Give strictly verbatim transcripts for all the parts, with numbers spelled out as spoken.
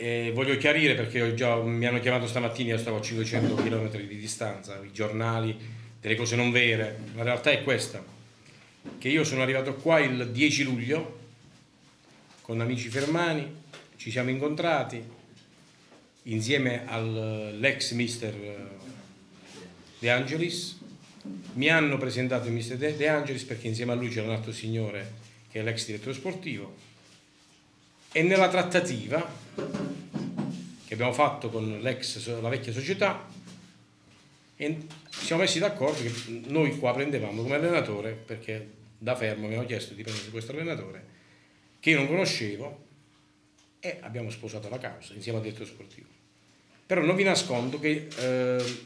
E voglio chiarire, perché ho già, mi hanno chiamato stamattina, io stavo a cinquecento chilometri di distanza, i giornali, delle cose non vere. La realtà è questa, che io sono arrivato qua il dieci luglio con amici fermani, ci siamo incontrati insieme all'ex mister De Angelis, mi hanno presentato il mister De Angelis perché insieme a lui c'era un altro signore che è l'ex direttore sportivo, e nella trattativa che abbiamo fatto con l'ex, la vecchia società, e ci siamo messi d'accordo che noi qua prendevamo come allenatore, perché da fermo mi hanno chiesto di prendere questo allenatore che io non conoscevo, e abbiamo sposato la causa insieme al direttore sportivo. Però non vi nascondo che eh,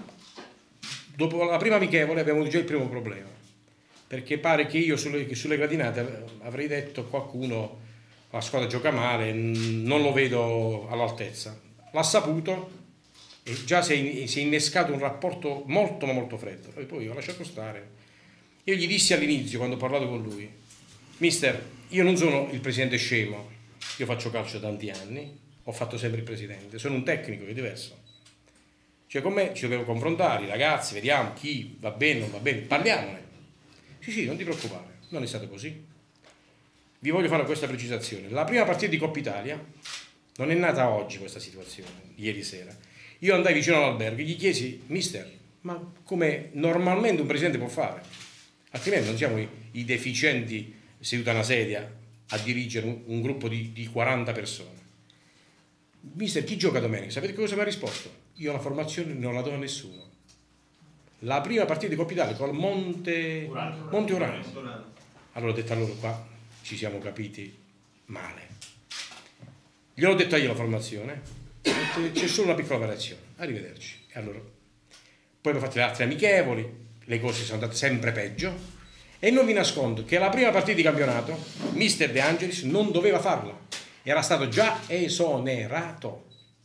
dopo la prima amichevole abbiamo già il primo problema, perché pare che io sulle, sulle gradinate avrei detto a qualcuno: la squadra gioca male, non lo vedo all'altezza. L'ha saputo e già si è, si è innescato un rapporto molto ma molto freddo. E poi io ho lasciato stare. Io gli dissi all'inizio, quando ho parlato con lui: mister, io non sono il presidente scemo, io faccio calcio da tanti anni, ho fatto sempre il presidente, sono un tecnico che è diverso. Cioè con me ci dobbiamo confrontare, i ragazzi, vediamo chi va bene, non va bene, parliamone. Sì, sì, non ti preoccupare, non è stato così. Vi voglio fare questa precisazione: la prima partita di Coppa Italia non è nata oggi questa situazione, ieri sera. Io andai vicino all'albergo e gli chiesi: mister, ma come normalmente un presidente può fare? Altrimenti non siamo i, i deficienti seduti a una sedia a dirigere un, un gruppo di, di quaranta persone. Mister, chi gioca domenica? Sapete cosa mi ha risposto? Io la formazione non la do a nessuno. La prima partita di Coppa Italia con Monte Urano. Monte Urano. Allora ho detto a loro: qua ci siamo capiti male. Gliel'ho detto io la formazione, c'è solo una piccola variazione, arrivederci. E allora poi abbiamo fatto le altre amichevoli, le cose sono andate sempre peggio, e non vi nascondo che la prima partita di campionato mister De Angelis non doveva farla, era stato già esonerato.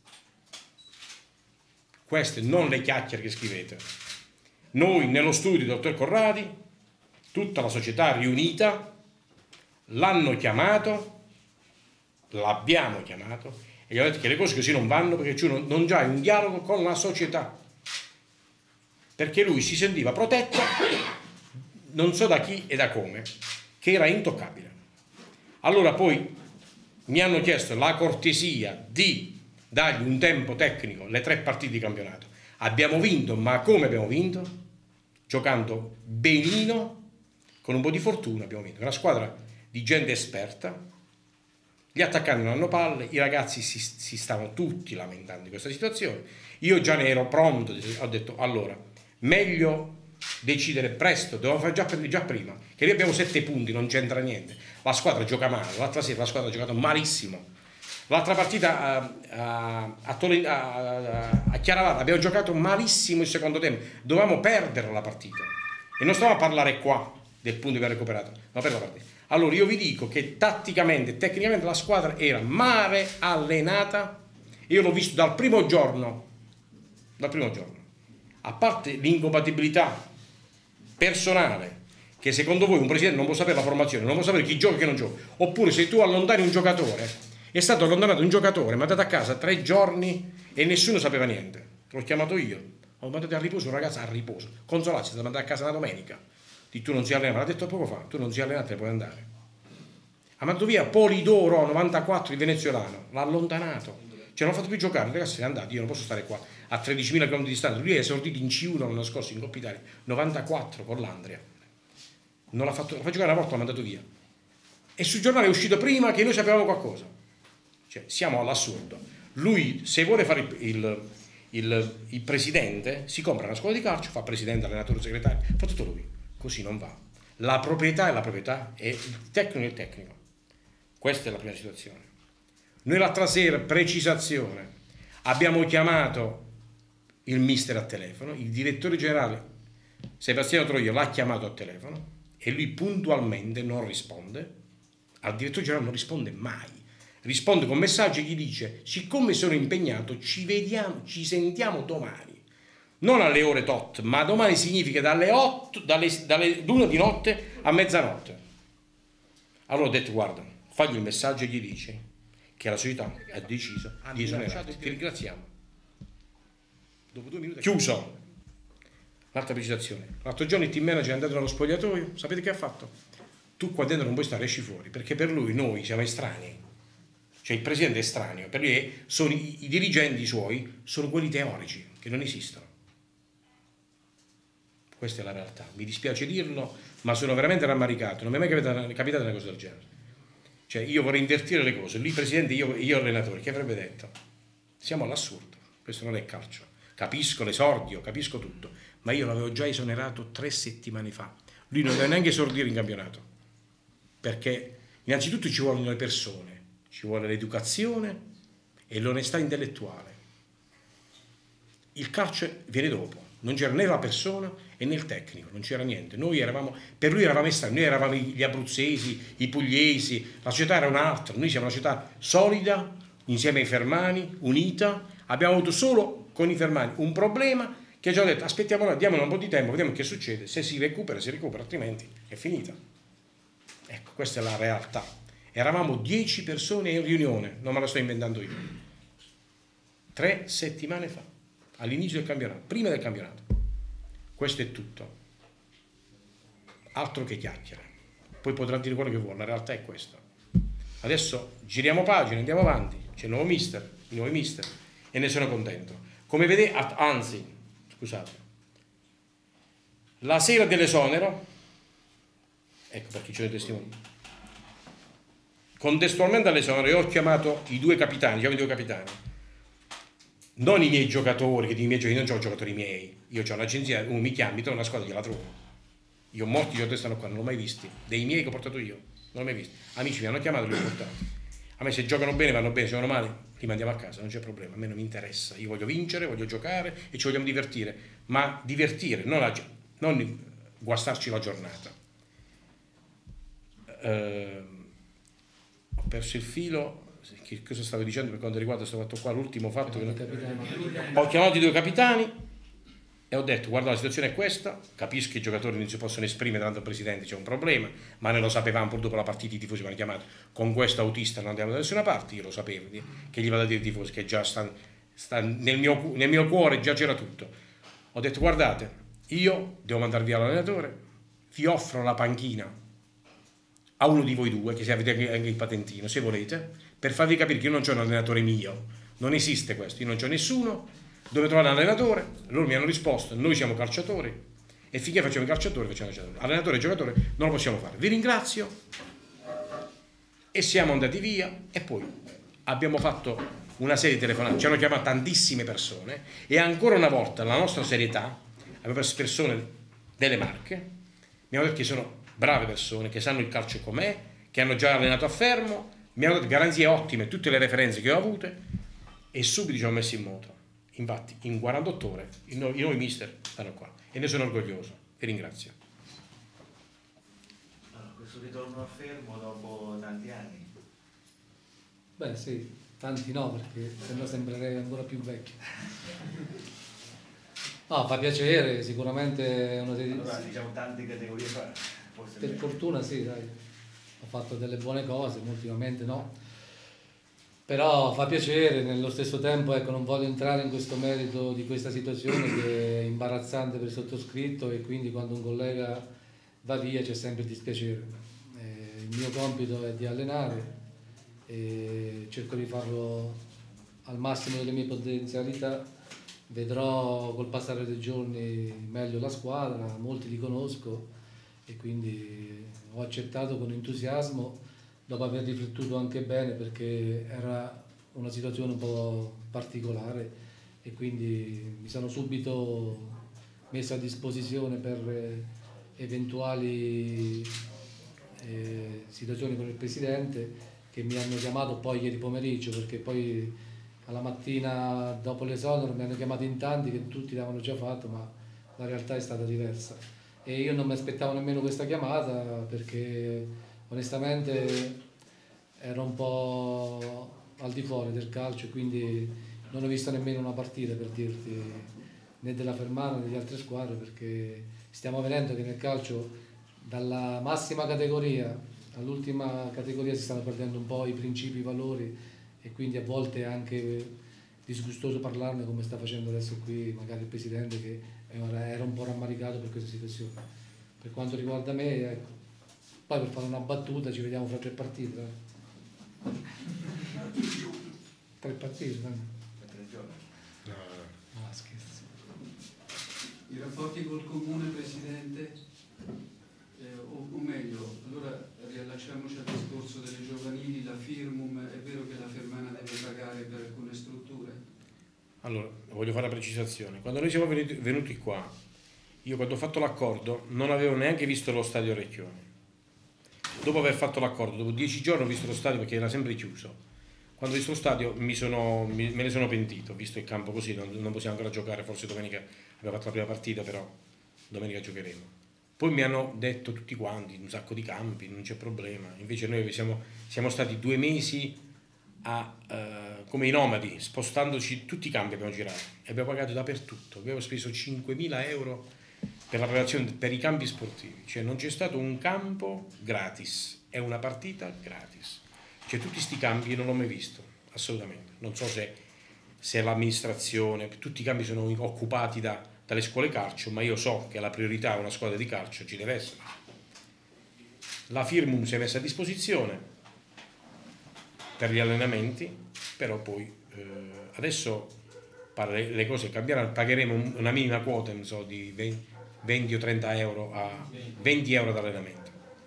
Queste non le chiacchiere che scrivete. Noi nello studio dottor Corradi, tutta la società riunita, l'hanno chiamato, l'abbiamo chiamato e gli ho detto che le cose così non vanno, perché tu non, non già hai un dialogo con la società, perché lui si sentiva protetto non so da chi e da come, che era intoccabile. Allora poi mi hanno chiesto la cortesia di dargli un tempo tecnico le tre partite di campionato. Abbiamo vinto, ma come abbiamo vinto? Giocando benino, con un po' di fortuna abbiamo vinto. Una squadra di gente esperta, gli attaccanti non hanno palle, i ragazzi si, si stavano tutti lamentando di questa situazione. Io già ne ero pronto, ho detto allora, meglio decidere presto, dovevamo fare già, già prima, che noi abbiamo sette punti, non c'entra niente. La squadra gioca male, l'altra sera la squadra ha giocato malissimo. L'altra partita a, a, a, Tole, a, a Chiaravata abbiamo giocato malissimo il secondo tempo, dovevamo perdere la partita. E non stiamo a parlare qua del punto che abbiamo recuperato, ma per la partita. Allora io vi dico che tatticamente e tecnicamente la squadra era male allenata, e io l'ho visto dal primo giorno, dal primo giorno. A parte l'incompatibilità personale, che secondo voi un presidente non può sapere la formazione, non può sapere chi gioca e chi non gioca, oppure se tu allontani un giocatore, è stato allontanato un giocatore, mandato a casa tre giorni e nessuno sapeva niente, l'ho chiamato io, ho mandato a riposo un ragazzo a riposo, Consolazzi è stato mandato a casa una domenica, di tu non si allena, l'ha detto poco fa, tu non si allena, te ne puoi andare. Ha mandato via Polidoro novantaquattro, il venezuelano, l'ha allontanato, cioè non l'ha fatto più giocare, il ragazzo se n'è andato, io non posso stare qua a tredicimila chilometri di distanza. Lui è esordito in C uno l'anno scorso in Coppa Italia, novantaquattro con l'Andria, non l'ha fatto, l'ha fatto giocare una volta, l'ha mandato via, e sul giornale è uscito prima che noi sapevamo qualcosa. Cioè siamo all'assurdo. Lui, se vuole fare il, il, il, il presidente, si compra una scuola di calcio, fa presidente, allenatore, segretario, fa tutto lui. Così non va. La proprietà è la proprietà e il tecnico è il tecnico. Questa è la prima situazione. Noi l'altra sera, precisazione, abbiamo chiamato il mister a telefono, il direttore generale Sebastiano Troio l'ha chiamato a telefono e lui puntualmente non risponde. Al direttore generale non risponde mai. Risponde con messaggi e gli dice: siccome sono impegnato ci vediamo, ci sentiamo domani, non alle ore tot, ma domani significa dalle otto, dalle, dalle l'una di notte a mezzanotte. Allora ho detto: guarda, fagli il messaggio e gli dici che la società ha deciso di esonerarti. Ti ringraziamo. Dopo due minuti. Chiuso. L'altra precisazione. L'altro giorno il team manager è andato nello spogliatoio, sapete che ha fatto? Tu qua dentro non puoi stare, esci fuori, perché per lui noi siamo estranei. Cioè il presidente è estraneo, per lui sono i, i dirigenti suoi sono quelli teorici, che non esistono. Questa è la realtà. Mi dispiace dirlo, ma sono veramente rammaricato. Non mi è mai capitata, capitata una cosa del genere. Cioè io vorrei invertire le cose. Lui presidente, io, io allenatore, che avrebbe detto? Siamo all'assurdo. Questo non è calcio. Capisco l'esordio, capisco tutto, ma io l'avevo già esonerato tre settimane fa. Lui non deve neanche esordire in campionato, perché innanzitutto ci vogliono le persone, ci vuole l'educazione e l'onestà intellettuale. Il calcio viene dopo, non c'era né la persona e né il tecnico, non c'era niente. Noi eravamo, per lui eravamo estranei, noi eravamo gli abruzzesi, i pugliesi, la società era un'altra, noi siamo una società solida, insieme ai fermani, unita, abbiamo avuto solo con i fermani un problema che ci hanno detto aspettiamo, diamolo un po' di tempo, vediamo che succede, se si recupera si recupera, altrimenti è finita. Ecco, questa è la realtà. Eravamo dieci persone in riunione, non me la sto inventando io, tre settimane fa, all'inizio del campionato, prima del campionato. Questo è tutto, altro che chiacchiere. Poi potrà dire quello che vuole, la realtà è questa. Adesso giriamo pagina, andiamo avanti, c'è il nuovo mister, i nuovi mister, e ne sono contento. Come vedete, anzi, scusate, la sera dell'esonero, ecco perché c'è il testimone, contestualmente all'esonero io ho chiamato i due capitani, diciamo i due capitani, non i miei giocatori, che di miei giocatori, non ho giocatori miei, io ho un'agenzia, uno mi chiami, trovo una squadra, gliela trovo. Io morti giocatori stanno qua, non l'ho mai visti, dei miei che ho portato io, non l'ho mai visti. Amici mi hanno chiamato e li ho portati. A me se giocano bene vanno bene, se vanno male li mandiamo a casa, non c'è problema, a me non mi interessa, io voglio vincere, voglio giocare e ci vogliamo divertire, ma divertire, non, la, non guastarci la giornata. Eh, ho perso il filo, che cosa stavo dicendo per quanto riguarda questo fatto qua, l'ultimo fatto che non... Ho chiamato i due capitani e ho detto guarda la situazione è questa, capisco che i giocatori non si possono esprimere tanto il presidente, c'è un problema, ma noi lo sapevamo pur dopo la partita, i tifosi mi hanno chiamato, con questo autista non andiamo da nessuna parte, io lo sapevo, che gli vado a dire ai tifosi che già sta, sta nel, mio, nel mio cuore già c'era tutto. Ho detto guardate, io devo mandare via l'allenatore, vi offro la panchina a uno di voi due, che se avete anche il patentino, se volete, per farvi capire che io non c'ho un allenatore mio, non esiste questo, io non c'ho nessuno, dove trovare un allenatore, loro mi hanno risposto, noi siamo calciatori e finché facciamo i calciatori facciamo i calciatori, allenatore e giocatore non lo possiamo fare. Vi ringrazio e siamo andati via e poi abbiamo fatto una serie di telefonate, ci hanno chiamato tantissime persone e ancora una volta la nostra serietà, abbiamo preso persone delle Marche, mi hanno detto che sono brave persone, che sanno il calcio com'è, che hanno già allenato a Fermo, mi hanno dato garanzie ottime, tutte le referenze che ho avute e subito ci ho messo in moto. Infatti in quarantotto ore i nuovi, i nuovi mister stanno qua e ne sono orgoglioso e ringrazio. Allora, questo ritorno a Fermo dopo tanti anni? Beh sì, tanti no, perché sennò sembrerei ancora più vecchio. No, fa piacere, sicuramente è una dei... Allora diciamo tante categorie fa. Per fortuna sì, dai, ho fatto delle buone cose, ultimamente no. Però fa piacere, nello stesso tempo ecco, non voglio entrare in questo merito di questa situazione che è imbarazzante per il sottoscritto e quindi quando un collega va via c'è sempre dispiacere. Eh, il mio compito è di allenare e cerco di farlo al massimo delle mie potenzialità, vedrò col passare dei giorni meglio la squadra, molti li conosco e quindi ho accettato con entusiasmo dopo aver riflettuto anche bene perché era una situazione un po' particolare e quindi mi sono subito messo a disposizione per eventuali eh, situazioni con il Presidente che mi hanno chiamato poi ieri pomeriggio perché poi alla mattina dopo l'esonero mi hanno chiamato in tanti che tutti l'avevano già fatto ma la realtà è stata diversa e io non mi aspettavo nemmeno questa chiamata perché onestamente ero un po' al di fuori del calcio, quindi non ho visto nemmeno una partita per dirti, né della Fermana né delle altre squadre, perché stiamo vedendo che nel calcio dalla massima categoria all'ultima categoria si stanno perdendo un po' i principi, i valori e quindi a volte è anche disgustoso parlarne come sta facendo adesso qui magari il Presidente, che era un po' rammaricato per questa situazione. Per quanto riguarda me, ecco, poi per fare una battuta ci vediamo fra tre partite. Eh. Tre partite, no? Tre giorni. No, No, scherzo. I rapporti col comune, Presidente, eh, o, o meglio, allora riallacciamoci al discorso delle giovanili, la Firmum, è vero che la Fermana deve pagare per alcune strutture? allora, voglio fare una precisazione. Quando noi siamo venuti, venuti qua, io quando ho fatto l'accordo non avevo neanche visto lo stadio Recchioni. Dopo aver fatto l'accordo, dopo dieci giorni ho visto lo stadio perché era sempre chiuso. Quando ho visto lo stadio mi sono, mi, me ne sono pentito, visto il campo così, non, non possiamo ancora giocare, forse domenica abbiamo fatto la prima partita, però domenica giocheremo. Poi mi hanno detto tutti quanti, un sacco di campi, non c'è problema. Invece noi siamo, siamo stati due mesi a, uh, come i nomadi, spostandoci, tutti i campi abbiamo girato e abbiamo pagato dappertutto. Abbiamo speso cinquemila euro per la preparazione, per i campi sportivi. Cioè non c'è stato un campo gratis, è una partita gratis. Cioè tutti sti campi io non l'ho mai visto, assolutamente. Non so se, se l'amministrazione, tutti i campi sono occupati da dalle scuole calcio, ma io so che la priorità a una squadra di calcio ci deve essere. La Firmum si è messa a disposizione per gli allenamenti, però poi eh, adesso le cose cambieranno, pagheremo una minima quota, non so, di venti o trenta euro a venti euro ad allenamento.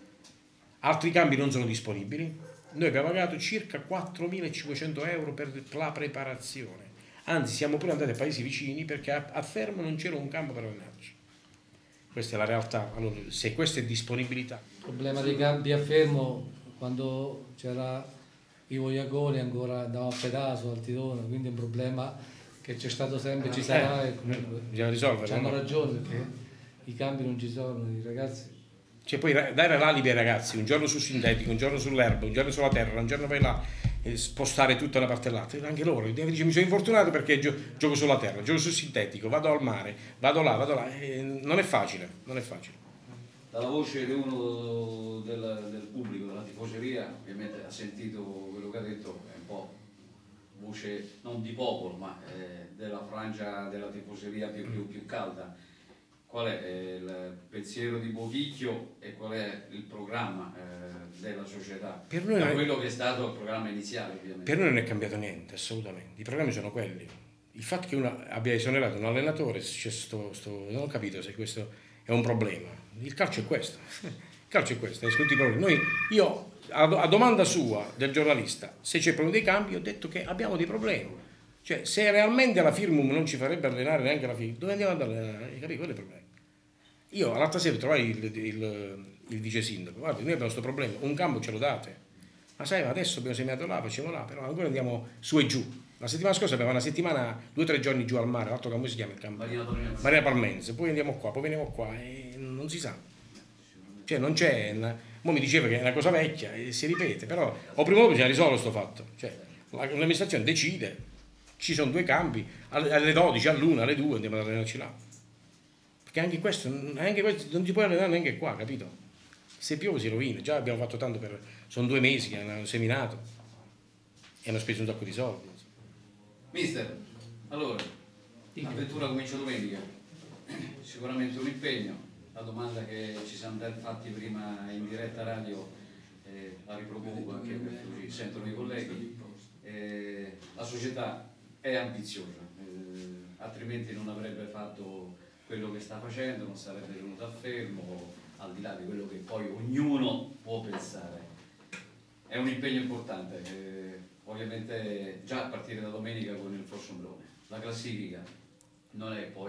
Altri campi non sono disponibili, noi abbiamo pagato circa quattromilacinquecento euro per la preparazione. Anzi, siamo pure andati ai paesi vicini perché a, a Fermo non c'era un campo per allenarci. Questa è la realtà. Allora, se questa è disponibilità. Il problema dei campi a Fermo, quando c'era Ivo Iaconi ancora andava a Pedaso, al Tirone, quindi è un problema che c'è stato sempre, ci sarà eh, e comunque bisogna risolverlo. hanno No? ragione perché i campi non ci sono, i ragazzi. Cioè poi dare l'alibi ai ragazzi, un giorno sul sintetico, un giorno sull'erba, un giorno sulla terra, un giorno vai là e spostare tutta una parte all'altra, anche loro dice mi sono infortunato perché gio- gioco sulla terra, gioco sul sintetico, vado al mare, vado là, vado là, e non è facile, non è facile. Dalla voce di uno del, del pubblico, della tifoseria, ovviamente ha sentito quello che ha detto, è un po' voce non di popolo, ma eh, della frangia della tifoseria più, più, più calda. Qual è eh, il pensiero di Bochicchio e qual è il programma eh, della società? Per noi da è... quello che è stato il programma iniziale, ovviamente. Per noi non è cambiato niente, assolutamente. I programmi sono quelli. Il fatto che uno abbia esonerato un allenatore, c'è sto, sto, non ho capito se questo è un problema. Il calcio è questo. Il calcio è questo, è tutti i problemi. Noi, io, a, a domanda sua del giornalista, se c'è problema dei campi, ho detto che abbiamo dei problemi. Cioè, se realmente la Firmum non ci farebbe allenare neanche la Firmum, dove andiamo ad allenare? Hai capito? Quello è il problema. Io l'altra sera trovai il, il, il vice sindaco, guarda, noi abbiamo questo problema, un campo ce lo date, ma sai, ma adesso abbiamo seminato là, facciamo là, però ancora andiamo su e giù. La settimana scorsa abbiamo una settimana, due o tre giorni giù al mare, l'altro campo si chiama il campo Marina Palmense, poi andiamo qua, poi veniamo qua e non si sa. Cioè non c'è, mo mi diceva che è una cosa vecchia e si ripete, però o prima o dopo bisogna risolvere questo fatto. Cioè l'amministrazione decide, ci sono due campi, alle dodici, all'una, alle due andiamo ad allenarci là. Perché anche questo, anche questo non ti puoi allenare neanche qua, capito? Se piove si rovina, già abbiamo fatto tanto per... sono due mesi che hanno seminato e hanno speso un sacco di soldi. Mister, allora, l'avventura comincia domenica, sicuramente un impegno, la domanda che ci siamo fatti prima in diretta radio eh, la ripropongo anche perché così sentono i colleghi, eh, la società è ambiziosa, eh, altrimenti non avrebbe fatto quello che sta facendo, non sarebbe venuto a Fermo, al di là di quello che poi ognuno può pensare. È un impegno importante, eh, ovviamente già a partire da domenica con il Fossombrone. La classifica non è poi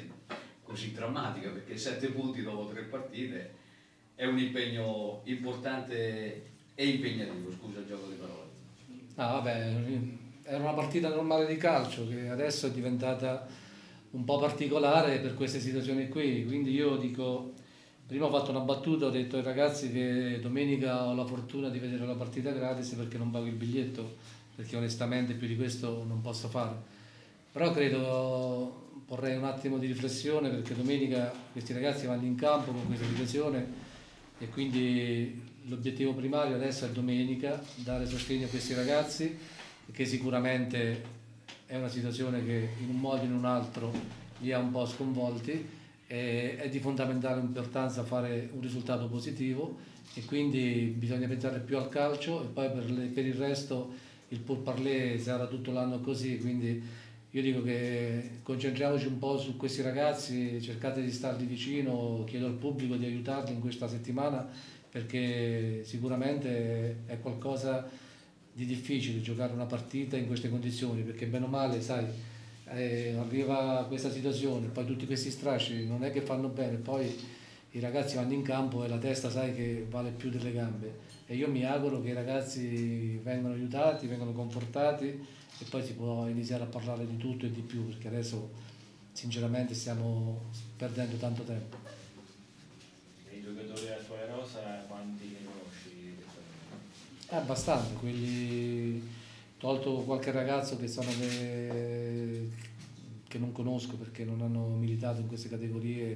così drammatica perché sette punti dopo tre partite è un impegno importante e impegnativo, scusa il gioco di parole. Ah, vabbè, era una partita normale di calcio che adesso è diventata un po' particolare per queste situazioni qui, quindi io dico, prima ho fatto una battuta, ho detto ai ragazzi che domenica ho la fortuna di vedere la partita gratis perché non pago il biglietto, perché onestamente più di questo non posso fare, però credo, vorrei un attimo di riflessione perché domenica questi ragazzi vanno in campo con questa situazione e quindi l'obiettivo primario adesso è domenica, dare sostegno a questi ragazzi che sicuramente è una situazione che in un modo o in un altro li ha un po' sconvolti, e è di fondamentale importanza fare un risultato positivo, e quindi bisogna pensare più al calcio, e poi per, le, per il resto il pourparlers sarà tutto l'anno così, quindi io dico che concentriamoci un po' su questi ragazzi, cercate di starli vicino, chiedo al pubblico di aiutarli in questa settimana, perché sicuramente è qualcosa di difficile giocare una partita in queste condizioni, perché bene o male, sai, eh, arriva questa situazione, poi tutti questi strascichi non è che fanno bene, poi i ragazzi vanno in campo e la testa sai che vale più delle gambe, e io mi auguro che i ragazzi vengano aiutati, vengano confortati, e poi si può iniziare a parlare di tutto e di più, perché adesso sinceramente stiamo perdendo tanto tempo. I giocatori della tua rosa quanti ne conosci? È abbastanza, quelli, tolto qualche ragazzo che sono le, che non conosco perché non hanno militato in queste categorie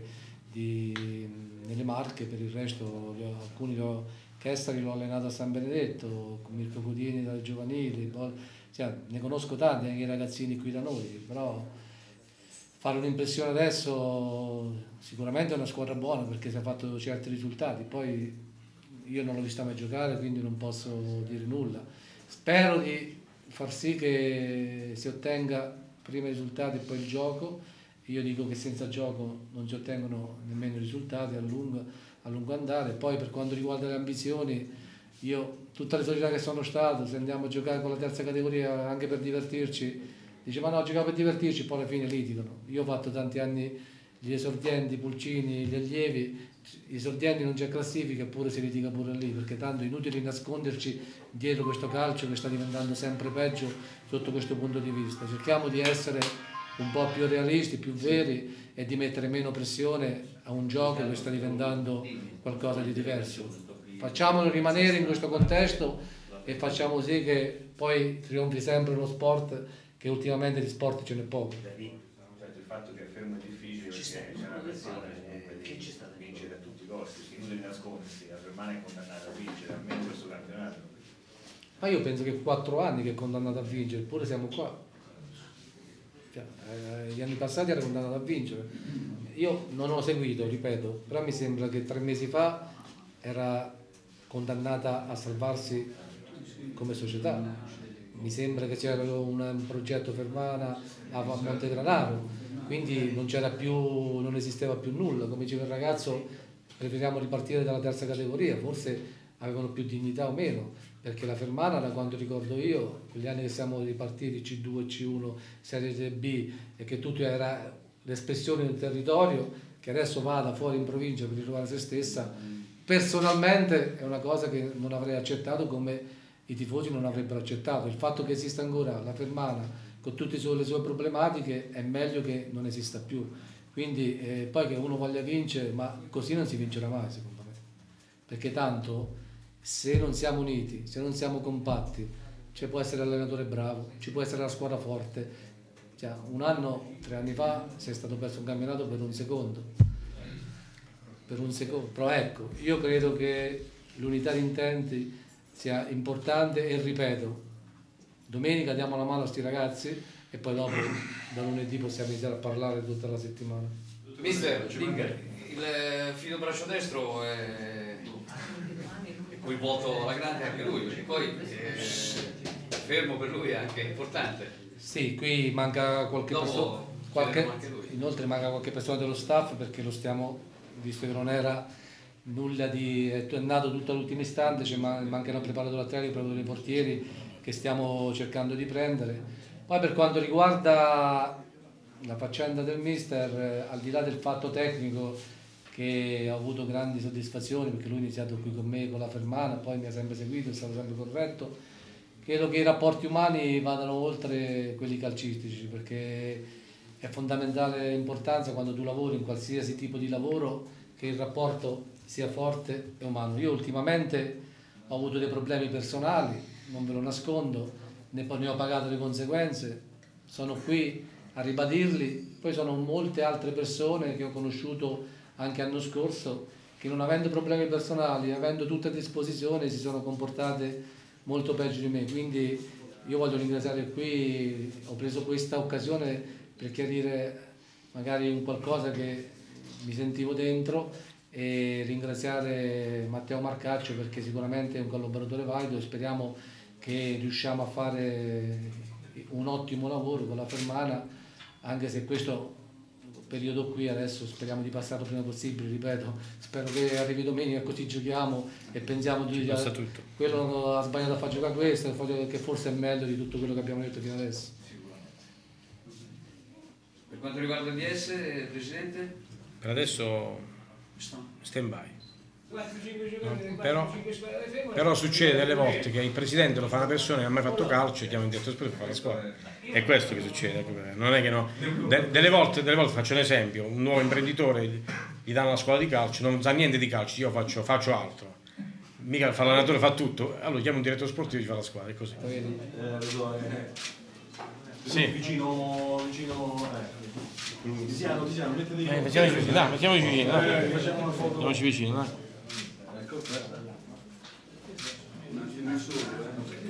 di, nelle Marche, per il resto li ho, alcuni li ho, Chestari l'ho allenato a San Benedetto, Mirko Codini dalle giovanili, cioè, ne conosco tanti anche i ragazzini qui da noi, però fare un'impressione adesso sicuramente è una squadra buona perché si è fatto certi risultati, poi io non l'ho vista mai giocare, quindi non posso dire nulla. Spero di far sì che si ottenga prima i risultati e poi il gioco. Io dico che senza gioco non si ottengono nemmeno i risultati a lungo, a lungo andare. Poi per quanto riguarda le ambizioni, io tutte le società che sono stato, se andiamo a giocare con la terza categoria anche per divertirci, dice ma no, giocavo per divertirci, poi alla fine litigano. Io ho fatto tanti anni gli esordienti, i pulcini, gli allievi, gli esordienti non c'è classifica, eppure si litiga pure lì, perché tanto è inutile nasconderci dietro questo calcio che sta diventando sempre peggio sotto questo punto di vista. Cerchiamo di essere un po' più realisti, più veri, e di mettere meno pressione a un gioco che sta diventando qualcosa di diverso. Facciamolo rimanere in questo contesto e facciamo sì che poi trionfi sempre uno sport, che ultimamente di sport ce n'è poco. Certo, il fatto che a Fermo è difficile perché c'è una pressione comunque di vincere a tutti i costi, è inutile nascondersi, la Fermana è condannata a vincere, almeno questo campionato. Ma io penso che quattro anni che è condannato a vincere, eppure siamo qua. Cioè, eh, gli anni passati era condannato a vincere. Io non ho seguito, ripeto, però mi sembra che tre mesi fa era condannata a salvarsi come società. Mi sembra che c'era un, un progetto Fermana a Montegranaro, quindi non c'era più, non esisteva più nulla. Come diceva il ragazzo, preferiamo ripartire dalla terza categoria, forse avevano più dignità o meno, perché la Fermana, da quanto ricordo io, quegli anni che siamo ripartiti C due, C uno, Serie B, e che tutto era l'espressione del territorio, che adesso vada fuori in provincia per ritrovare se stessa, personalmente è una cosa che non avrei accettato, come i tifosi non avrebbero accettato. Il fatto che esista ancora la Fermana con tutte le sue problematiche è meglio che non esista più. Quindi eh, poi che uno voglia vincere, ma così non si vincerà mai secondo me, perché tanto se non siamo uniti, se non siamo compatti, ci può essere l'allenatore bravo, ci può essere la squadra forte. Cioè, un anno, tre anni fa, si è stato perso un campionato per un secondo. Per un secondo. Però ecco, io credo che l'unità di intenti sia importante, e ripeto, domenica diamo la mano a sti ragazzi e poi dopo da lunedì possiamo iniziare a parlare tutta la settimana. Mister, il filo braccio destro è coinvolto alla grande anche lui, perché poi eh, fermo per lui è anche importante. Sì, qui manca qualche persona, qualche, inoltre manca qualche persona dello staff, perché lo stiamo, visto che non era nulla di, è nato tutto all'ultimo istante, cioè mancano il preparatore atletico, proprio dei portieri che stiamo cercando di prendere. Poi per quanto riguarda la faccenda del mister, eh, al di là del fatto tecnico, che ho avuto grandi soddisfazioni perché lui ha iniziato qui con me, con la Fermana, poi mi ha sempre seguito, è stato sempre corretto, credo che i rapporti umani vadano oltre quelli calcistici, perché è fondamentale importanza quando tu lavori in qualsiasi tipo di lavoro che il rapporto sia forte e umano. Io ultimamente ho avuto dei problemi personali, non ve lo nascondo, ne, ne ho pagato le conseguenze, sono qui a ribadirli. Poi sono molte altre persone che ho conosciuto anche l'anno scorso che, non avendo problemi personali, avendo tutte a disposizione, si sono comportate molto peggio di me, quindi io voglio ringraziare qui, ho preso questa occasione per chiarire magari un qualcosa che mi sentivo dentro e ringraziare Matteo Marcaccio perché sicuramente è un collaboratore valido e speriamo che riusciamo a fare un ottimo lavoro con la Fermana, anche se questo periodo qui adesso speriamo di passarlo il prima possibile, ripeto, spero che arrivi domenica così giochiamo e pensiamo di passa tutto. quello ha sbagliato a far giocare questo, che forse è meglio di tutto quello che abbiamo detto fino adesso. Per quanto riguarda il D S, Presidente? Per adesso stand by. No, però, però succede delle volte che il presidente lo fa una persona che non ha mai fatto calcio e chiama in direttore sportivo per fare la squadra. È questo che succede. Non è che no. De- delle, volte, delle volte faccio un esempio, un nuovo imprenditore gli danno la scuola di calcio, non sa niente di calcio, io faccio, faccio altro. Mica fa l'allenatore, fa tutto, allora chiama un direttore sportivo e gli fa la squadra, è così. Sì. Vicino, vicino, eh. Tiziano, Tiziano, mettiti Eh, mettiamoci vicino, dai, mettiamoci vicino, dai. Mettiamoci vicino, dai. Un attimo solo, eh.